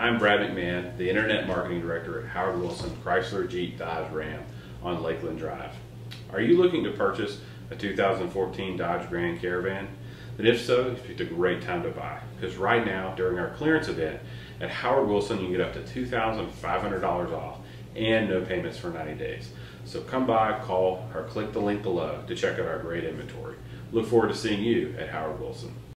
I'm Brad McMahon, the Internet Marketing Director at Howard Wilson Chrysler Jeep Dodge Ram on Lakeland Drive. Are you looking to purchase a 2014 Dodge Grand Caravan? Then if so, you picked a great time to buy, because right now during our clearance event at Howard Wilson you can get up to $2,500 off and no payments for 90 days. So come by, call, or click the link below to check out our great inventory. Look forward to seeing you at Howard Wilson.